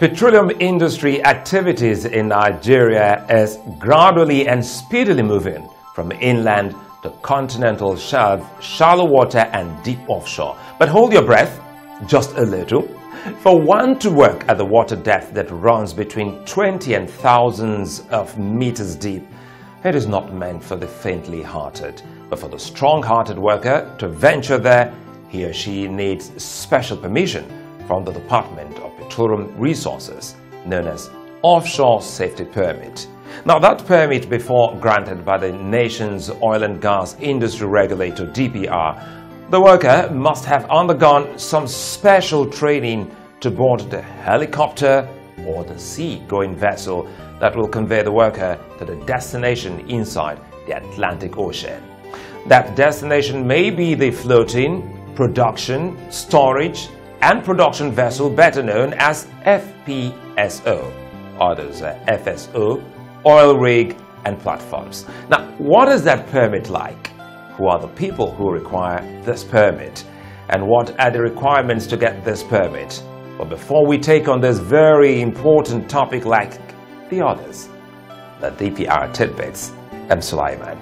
Petroleum industry activities in Nigeria is gradually and speedily moving from inland to continental shelf, shallow water and deep offshore. But hold your breath, just a little. For one to work at the water depth that runs between 20 and thousands of meters deep, it is not meant for the faintly hearted, but for the strong-hearted worker to venture there, he or she needs special permission from the Department of Petroleum Resources, known as Offshore Safety Permit. Now, that permit, before granted by the nation's oil and gas industry regulator DPR, the worker must have undergone some special training to board the helicopter or the sea-going vessel that will convey the worker to the destination inside the Atlantic Ocean. That destination may be the floating, production, storage, and production vessel better known as FPSO, others FSO, oil rig and platforms. Now, what is that permit like? Who are the people who require this permit? And what are the requirements to get this permit? But before we take on this very important topic like the others, the DPR tidbits, I'm Sulaiman.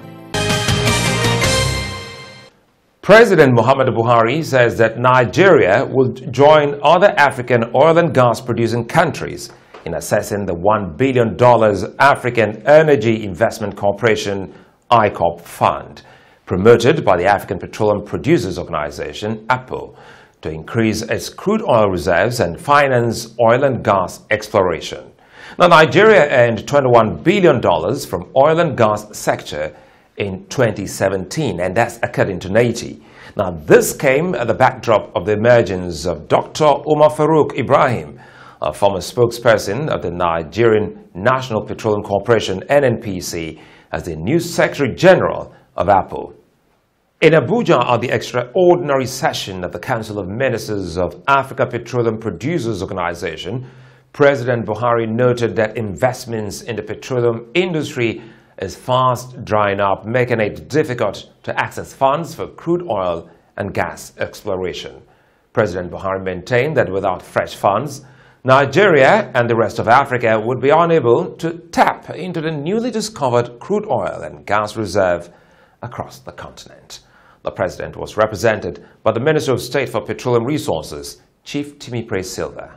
President Muhammadu Buhari says that Nigeria will join other African oil and gas producing countries in assessing the $1 billion African Energy Investment Corporation (ICOP) fund, promoted by the African Petroleum Producers Organization (APO), to increase its crude oil reserves and finance oil and gas exploration. Now, Nigeria earned $21 billion from oil and gas sector in 2017, and that's according to NATI. Now, this came at the backdrop of the emergence of Dr. Umar Farouk Ibrahim, a former spokesperson of the Nigerian National Petroleum Corporation (NNPC), as the new Secretary General of APO. In Abuja, at the extraordinary session of the Council of Ministers of Africa Petroleum Producers Organization, President Buhari noted that investments in the petroleum industry is fast drying up, making it difficult to access funds for crude oil and gas exploration. President Buhari maintained that without fresh funds, Nigeria and the rest of Africa would be unable to tap into the newly discovered crude oil and gas reserve across the continent. The president was represented by the Minister of State for Petroleum Resources, Chief Timipre Silva.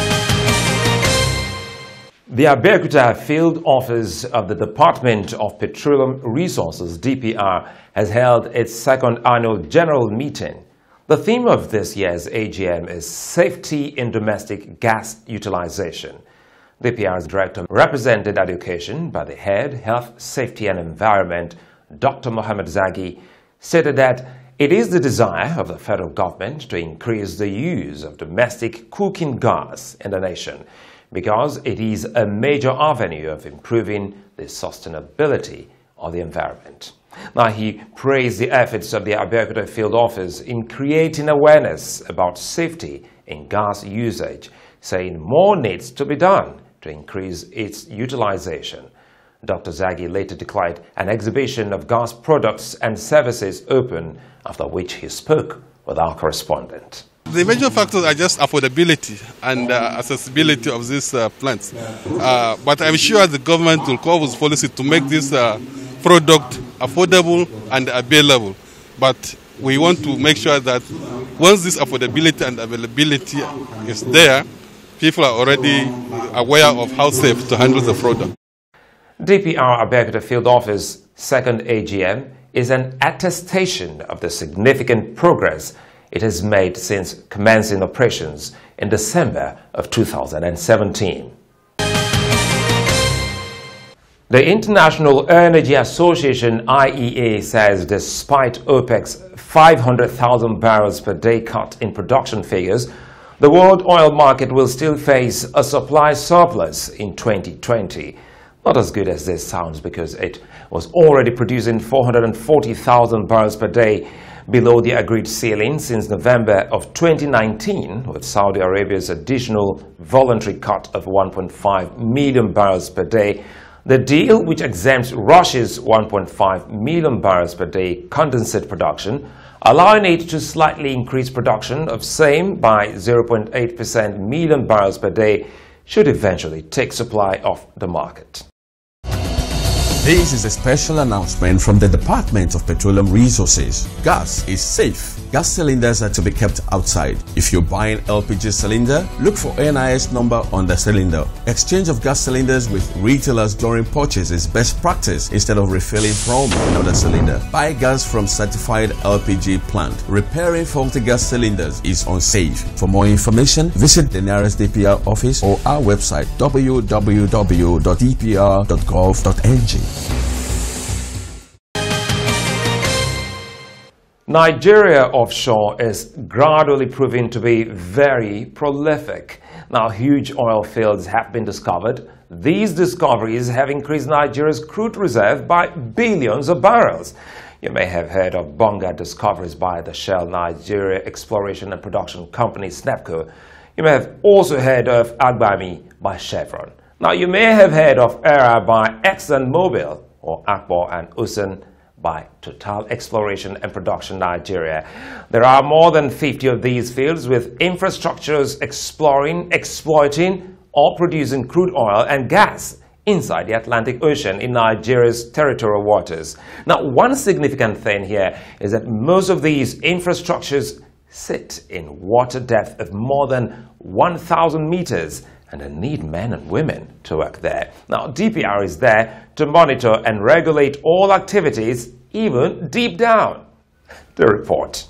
The Abeokuta Field Office of the Department of Petroleum Resources (DPR) has held its second annual general meeting. The theme of this year's AGM is Safety in Domestic Gas Utilization. DPR's director represented education by the head, Health, Safety and Environment, Dr. Mohammed Zagi, stated that it is the desire of the federal government to increase the use of domestic cooking gas in the nation, because it is a major avenue of improving the sustainability of the environment. Now, he praised the efforts of the Abeokuta Field Office in creating awareness about safety in gas usage, saying more needs to be done to increase its utilization. Dr. Zagi later declared an exhibition of gas products and services open, after which he spoke with our correspondent. The major factors are just affordability and accessibility of these plants. But I'm sure the government will come with policy to make this product affordable and available. But we want to make sure that once this affordability and availability is there, people are already aware of how safe to handle the product. DPR Abeokuta Field Office second AGM is an attestation of the significant progress it has made since commencing operations in December of 2017. The International Energy Association (IEA) says despite OPEC's 500,000 barrels per day cut in production figures, the world oil market will still face a supply surplus in 2020. Not as good as this sounds, because it was already producing 440,000 barrels per day below the agreed ceiling since November of 2019, with Saudi Arabia's additional voluntary cut of 1.5 million barrels per day. The deal, which exempts Russia's 1.5 million barrels per day condensate production, allowing it to slightly increase production of same by 0.8% million barrels per day, should eventually take supply off the market. This is a special announcement from the Department of Petroleum Resources. Gas is safe. Gas cylinders are to be kept outside. If you're buying LPG cylinder, look for NIS number on the cylinder. Exchange of gas cylinders with retailers during purchase is best practice instead of refilling from another cylinder. Buy gas from certified LPG plant. Repairing faulty gas cylinders is unsafe. For more information, visit the nearest DPR office or our website www.dpr.gov.ng. Nigeria offshore is gradually proving to be very prolific. Now, huge oil fields have been discovered. These discoveries have increased Nigeria's crude reserve by billions of barrels. You may have heard of Bonga discoveries by the Shell Nigeria Exploration and Production Company, SNEPCO. You may have also heard of Agbami by Chevron. Now, you may have heard of ERA by ExxonMobil or Akpo and Usan by Total Exploration and Production Nigeria. There are more than 50 of these fields with infrastructures exploring, exploiting, or producing crude oil and gas inside the Atlantic Ocean in Nigeria's territorial waters. Now, one significant thing here is that most of these infrastructures sit in water depth of more than 1,000 meters, and they need men and women to work there. Now, DPR is there to monitor and regulate all activities, even deep down. The report.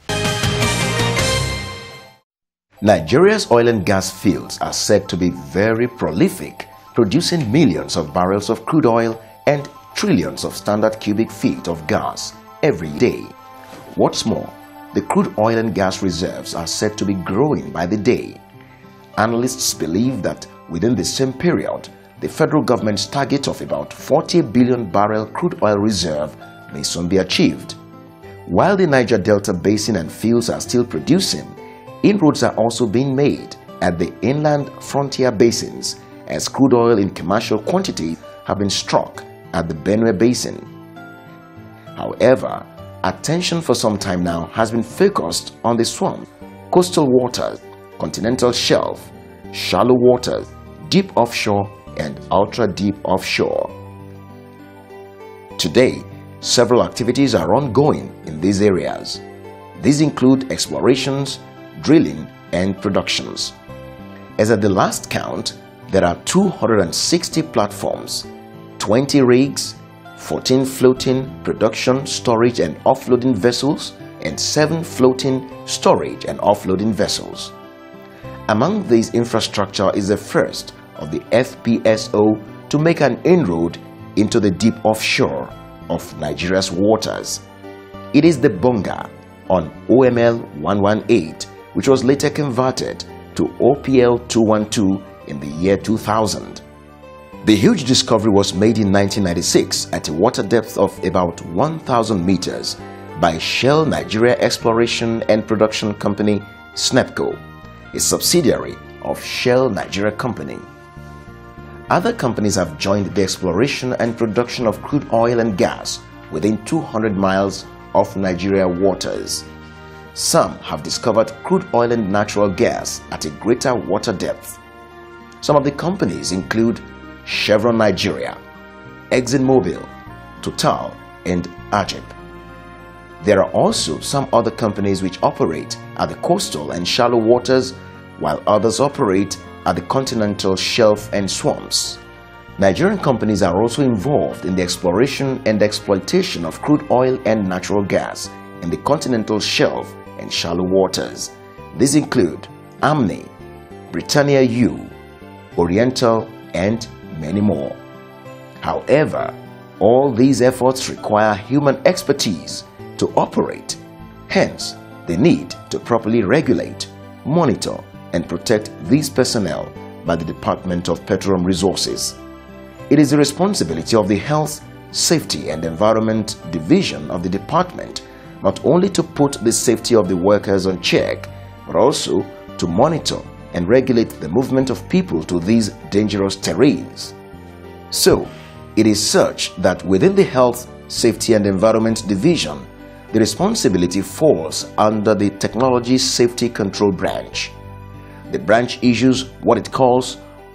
Nigeria's oil and gas fields are said to be very prolific, producing millions of barrels of crude oil and trillions of standard cubic feet of gas every day. What's more, the crude oil and gas reserves are said to be growing by the day. Analysts believe that within the same period, the federal government's target of about 40 billion barrel crude oil reserve may soon be achieved. While the Niger Delta Basin and fields are still producing, inroads are also being made at the inland frontier basins as crude oil in commercial quantity have been struck at the Benue Basin. However, attention for some time now has been focused on the swamp, coastal waters, continental shelf, shallow waters, deep offshore, and ultra-deep offshore. Today, several activities are ongoing in these areas. These include explorations, drilling, and productions. As at the last count, there are 260 platforms, 20 rigs, 14 floating production, storage, and offloading vessels, and 7 floating storage and offloading vessels. Among these infrastructure is the first of the FPSO to make an inroad into the deep offshore of Nigeria's waters. It is the Bonga on OML 118, which was later converted to OPL 212 in the year 2000. The huge discovery was made in 1996 at a water depth of about 1,000 meters by Shell Nigeria Exploration and Production Company, SNEPCO, a subsidiary of Shell Nigeria Company. Other companies have joined the exploration and production of crude oil and gas within 200 miles of Nigeria waters. Some have discovered crude oil and natural gas at a greater water depth. Some of the companies include Chevron Nigeria, ExxonMobil, Total, and Ajib. There are also some other companies which operate at the coastal and shallow waters, while others operate at the continental shelf and swamps. Nigerian companies are also involved in the exploration and exploitation of crude oil and natural gas in the continental shelf and shallow waters. These include Amni, Britannia U, Oriental, and many more. However, all these efforts require human expertise to operate. Hence, the need to properly regulate, monitor, and protect these personnel by the Department of Petroleum Resources. It is the responsibility of the Health, Safety and Environment Division of the department not only to put the safety of the workers on check, but also to monitor and regulate the movement of people to these dangerous terrains. So, it is such that within the Health, Safety and Environment Division, the responsibility falls under the Technology Safety Control Branch. The branch issues what it calls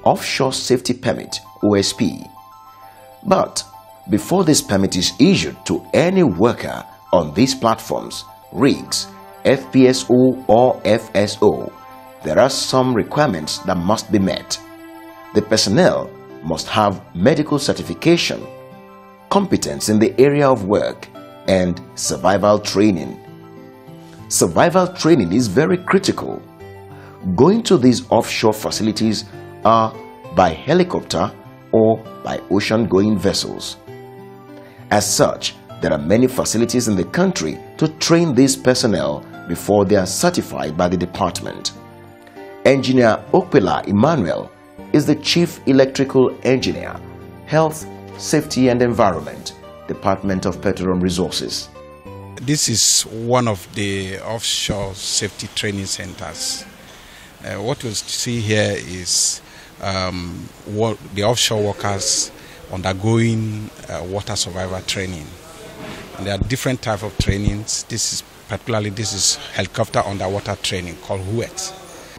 Offshore Safety Permit, OSP. But before this permit is issued to any worker on these platforms, rigs, FPSO or FSO, there are some requirements that must be met. The personnel must have medical certification, competence in the area of work, and survival training. Survival training is very critical. Going to these offshore facilities are by helicopter or by ocean-going vessels. As such, there are many facilities in the country to train these personnel before they are certified by the department. Engineer Okpela Emmanuel is the Chief Electrical Engineer, Health, Safety and Environment, Department of Petroleum Resources. This is one of the offshore safety training centers. What we see here is the offshore workers undergoing water survival training. And there are different types of trainings. This is helicopter underwater training called HUET.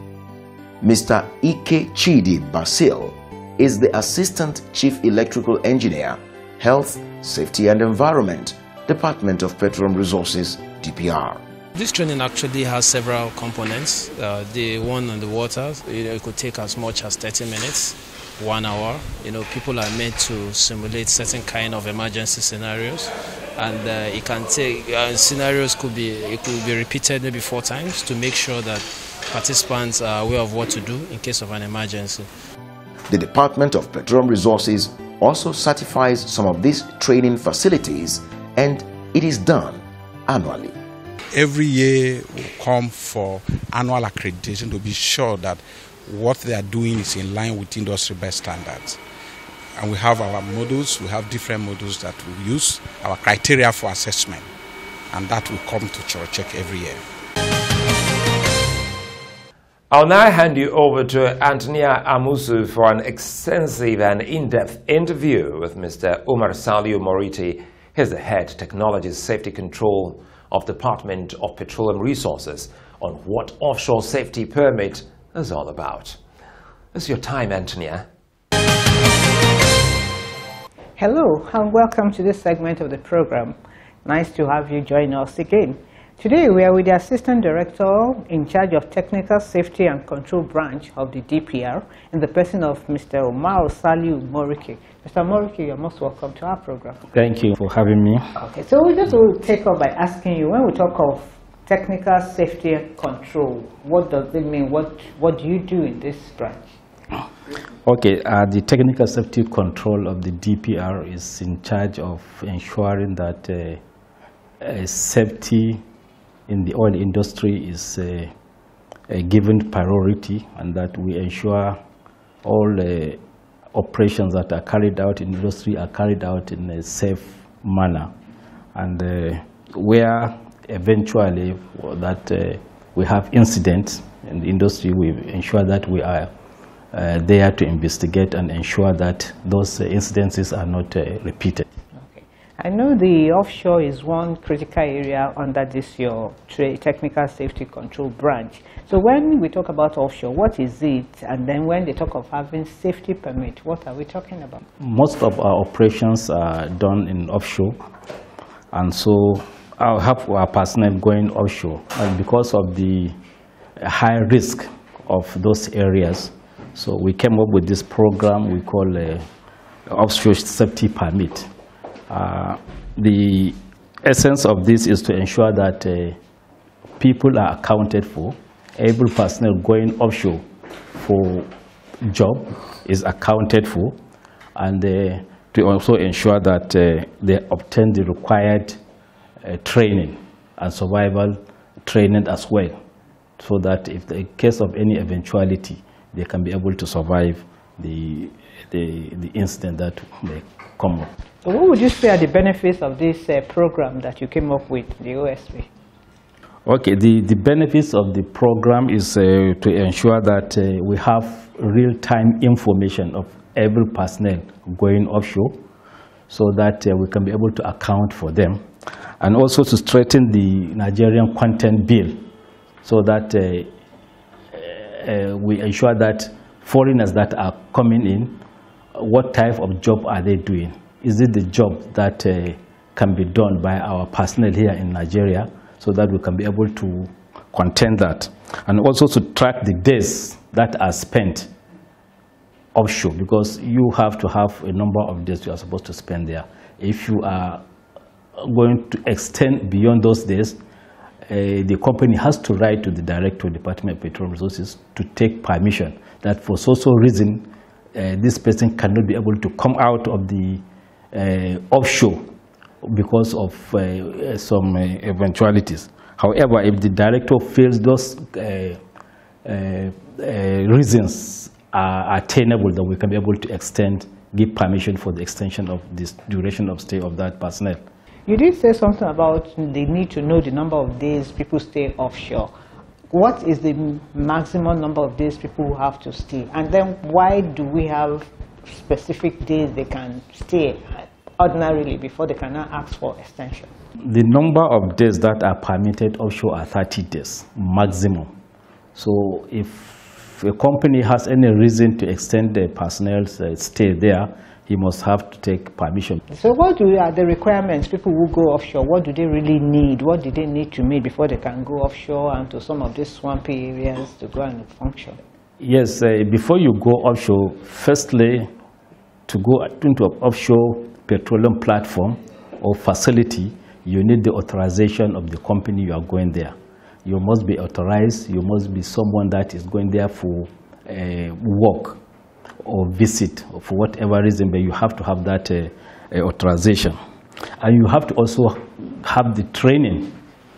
Mr. Ike Chidi Basil is the Assistant Chief Electrical Engineer, Health, Safety and Environment, Department of Petroleum Resources, DPR. This training actually has several components. The one on the water, it could take as much as 30 minutes, 1 hour. People are meant to simulate certain kind of emergency scenarios, and it can take scenarios could be repeated maybe 4 times to make sure that participants are aware of what to do in case of an emergency. The Department of Petroleum Resources also certifies some of these training facilities, and it is done annually. Every year we come for annual accreditation to be sure that what they are doing is in line with industry best standards. And we have our modules, we have different modules that we use, our criteria for assessment, and that will come to check every year. I'll now hand you over to Antonia Amusu for an extensive and in-depth interview with Mr. Umar Saliu Moriti. He's the Head Technology Safety Control of Department of Petroleum Resources on what Offshore Safety Permit is all about. It's your time, Antonia. Hello and welcome to this segment of the program. Nice to have you join us again. Today we are with the Assistant Director in charge of Technical Safety and Control Branch of the DPR in the person of Mr. Umar Saliu Moriti. Mr. Moriti, you're most welcome to our program. Thank you for having me. Okay, so we just will take up by asking you, when we talk of technical safety and control, what does it mean? What do you do in this branch? Okay, the technical safety control of the DPR is in charge of ensuring that safety in the oil industry is a given priority, and that we ensure all operations that are carried out in industry are carried out in a safe manner, and where eventually that we have incidents in the industry, we ensure that we are there to investigate and ensure that those incidences are not repeated. I know the offshore is one critical area under this your technical safety control branch. So when we talk about offshore, what is it? And then when they talk of having safety permit, what are we talking about? Most of our operations are done in offshore, and so I'll have our personnel going offshore. And because of the high risk of those areas, so we came up with this program we call Offshore Safety Permit. The essence of this is to ensure that people are accounted for. Every personnel going offshore for job is accounted for, and to also ensure that they obtain the required training and survival training as well, so that if in case of any eventuality, they can be able to survive the incident that may come up. So what would you say are the benefits of this program that you came up with, the OSP? Okay, the benefits of the program is to ensure that we have real-time information of every personnel going offshore, so that we can be able to account for them, and also to strengthen the Nigerian content bill, so that we ensure that foreigners that are coming in, what type of job are they doing? Is it the job that can be done by our personnel here in Nigeria, so that we can be able to contain that? And also to track the days that are spent offshore, because you have to have a number of days you are supposed to spend there. If you are going to extend beyond those days, the company has to write to the Director of the Department of Petroleum Resources to take permission that for so reason this person cannot be able to come out of the offshore because of some eventualities. However, if the director feels those reasons are attainable, then we can be able to give permission for the extension of this duration of stay of that personnel. You did say something about the need to know the number of days people stay offshore. What is the maximum number of days people have to stay? And then why do we have specific days they can stay ordinarily before they can now ask for extension? The number of days that are permitted offshore are 30 days maximum. So if a company has any reason to extend the personnel's stay there, he must have to take permission. So what are the requirements? People who go offshore, what do they really need? What do they need to meet before they can go offshore and to some of these swampy areas to go and function? Yes, before you go offshore, firstly, to go into an offshore petroleum platform or facility, you need the authorization of the company you are going there. You must be authorized, you must be someone that is going there for work or visit, or for whatever reason, but you have to have that authorization. And you have to also have the training.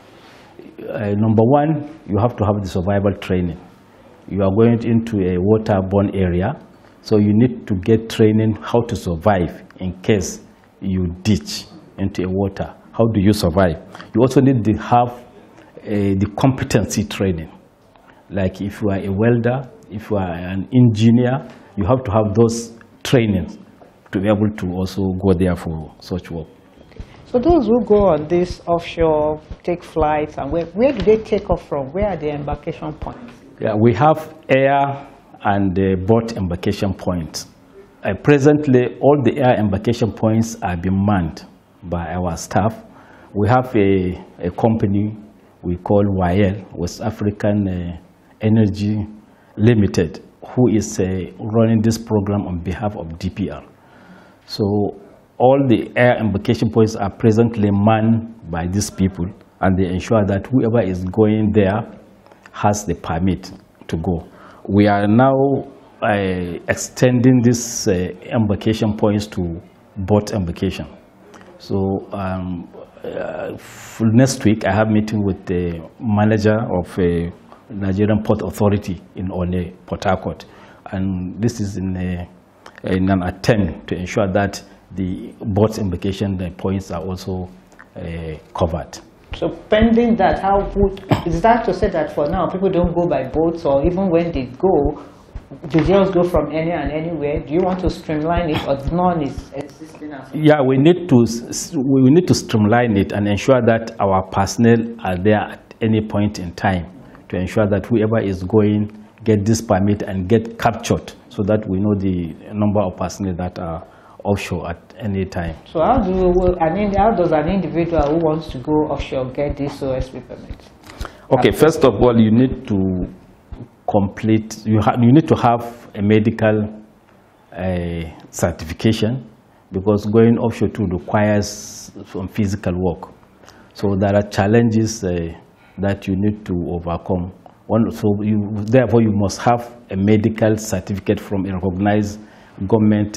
Number one, you have to have the survival training. You are going into a waterborne area, so you need to get training how to survive in case you ditch into a water. How do you survive? You also need to have the competency training. Like if you are a welder, if you are an engineer, you have to have those trainings to be able to also go there for such work. So those who go on this offshore, take flights, and where do they take off from? Where are the embarkation points? Yeah, we have air and boat embarkation points. Presently, all the air embarkation points are being manned by our staff. We have a company we call WAEL, West African Energy Limited, who is running this program on behalf of DPR. So all the air embarkation points are presently manned by these people, and they ensure that whoever is going there has the permit to go. We are now extending these embarkation points to boat embarkation. So for next week, I have a meeting with the manager of Nigerian Port Authority in One, Port Harcourt, and this is in an attempt to ensure that the boat embarkation points are also covered. So pending that, is that to say that for now people don't go by boats, or even when they go, do they just go from any and anywhere? Do you want to streamline it, or none is existing? Yeah, we need to streamline it and ensure that our personnel are there at any point in time, to ensure that whoever is going get this permit and get captured, so that we know the number of personnel that are offshore at any time. So how does an individual who wants to go offshore get this OSP permit? Okay, first of all, you need to complete, you need to have a medical certification, because going offshore too requires some physical work. So there are challenges that you need to overcome. Therefore, you must have a medical certificate from a recognized government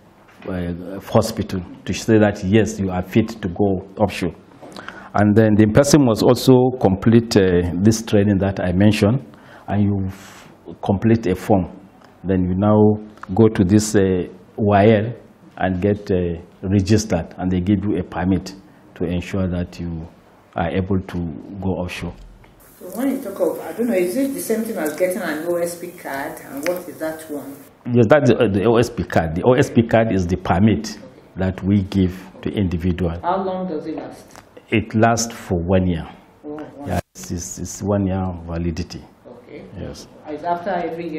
hospital to say that yes, you are fit to go offshore. And then the person must also complete this training that I mentioned, and you complete a form. Then you now go to this YL and get registered, and they give you a permit to ensure that you are able to go offshore. So when you talk of, I don't know, is it the same thing as getting an OSP card, and what is that one? Yes, that's the OSP card. The OSP card is the permit that we give to individuals. How long does it last? It lasts for 1 year. Oh, wow. Yeah, it's 1 year validity. Okay. Yes. Is after every year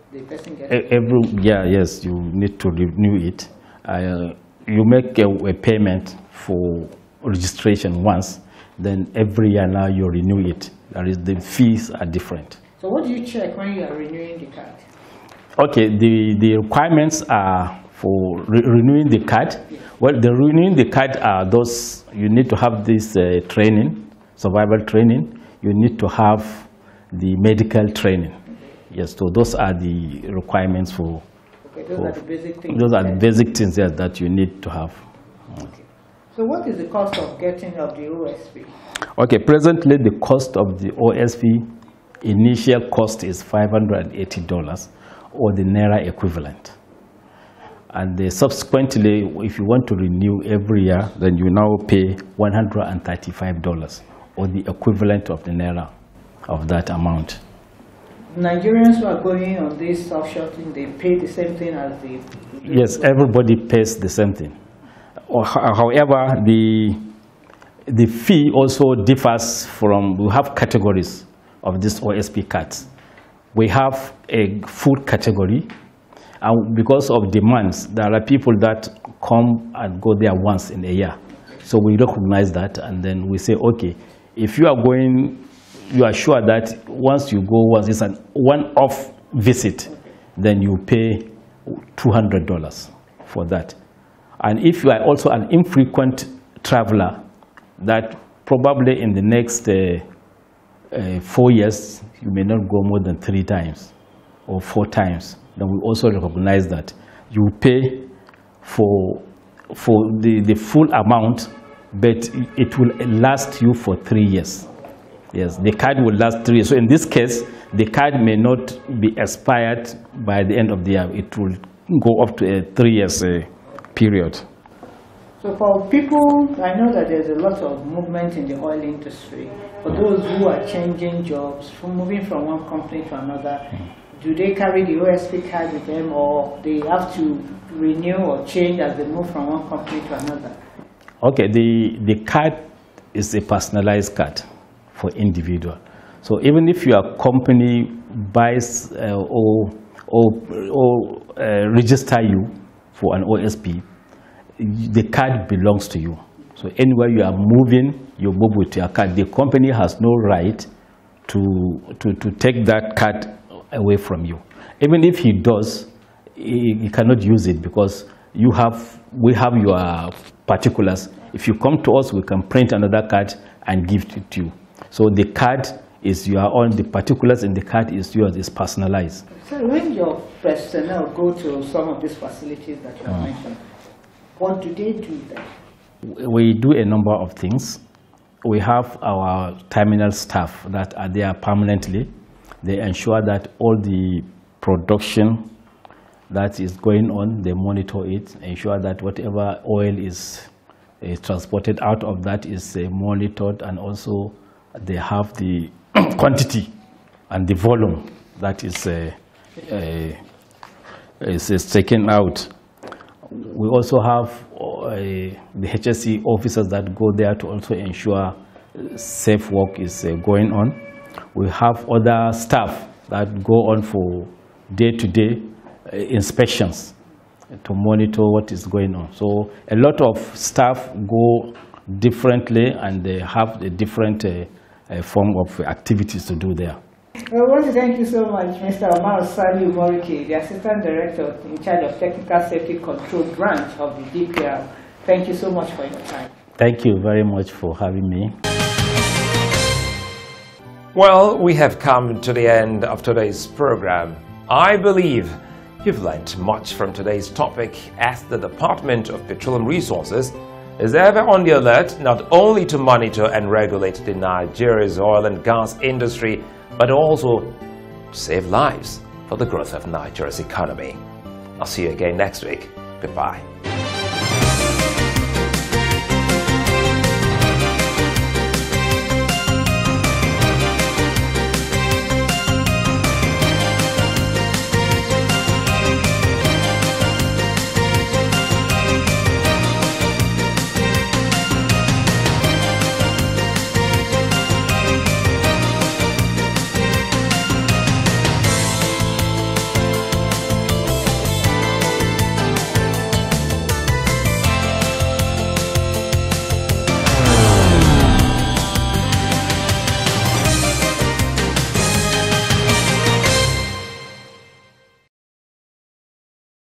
the person gets yes, you need to renew it. You make a payment for registration once, then every year now you renew it. That is, the fees are different. So what do you check when you are renewing the card? Okay, the requirements are for renewing the card. Yes. Well, the renewing the card are those, you need to have this training, survival training. You need to have the medical training. Okay. Yes, so those are the requirements for. Okay, those are the basic things. Those are the basic things that you need to have. Okay. So what is the cost of getting of the OSP? Okay, presently the cost of the OSP initial cost is $580 or the Naira equivalent. And subsequently, if you want to renew every year, then you now pay $135 or the equivalent of the Naira of that amount. Nigerians who are going on this offshore thing, they pay the same thing as the... Yes, everybody pays the same thing. However, the fee also differs from, we have categories of these OSP cards. We have a food category, and because of demands, there are people that come and go there once in a year. So we recognize that, and then we say, okay, if you are going, you are sure that once you go once, it's a one-off visit, then you pay $200 for that. And if you are also an infrequent traveler, that probably in the next 4 years, you may not go more than 3 times or 4 times, then we also recognize that you pay for the full amount, but it will last you for 3 years. Yes, the card will last 3 years. So in this case, the card may not be expired by the end of the year. It will go up to a 3 years period. So for people, I know that there's a lot of movement in the oil industry. For those who are changing jobs, from moving from one company to another, do they carry the OSP card with them, or they have to renew or change as they move from one company to another? Okay, the card is a personalized card for individual. So even if your company buys or register you for an OSP, the card belongs to you. So anywhere you are moving, you move with your card. The company has no right to take that card away from you. Even if he does, he cannot use it because we have your particulars. If you come to us, we can print another card and give it to you. So the card is your own, the particulars in the card is yours, it's personalized. So when your personnel go to some of these facilities that you have mentioned, what do they do there? We do a number of things. We have our terminal staff that are there permanently. They ensure that all the production that is going on, they monitor it, ensure that whatever oil is transported out of that is monitored, and also they have the quantity and the volume that is taken out. We also have the HSE officers that go there to also ensure safe work is going on. We have other staff that go on for day-to-day inspections to monitor what is going on. So a lot of staff go differently, and they have a different form of activities to do there. Well, I want to thank you so much, Mr. Omar Saliu Morike, the Assistant Director in charge of Technical Safety Control Branch of the DPR. Thank you so much for your time. Thank you very much for having me. Well, we have come to the end of today's program. I believe you've learned much from today's topic, as the Department of Petroleum Resources is ever on the alert not only to monitor and regulate the Nigeria's oil and gas industry, but also to save lives for the growth of Nigeria's economy. I'll see you again next week. Goodbye.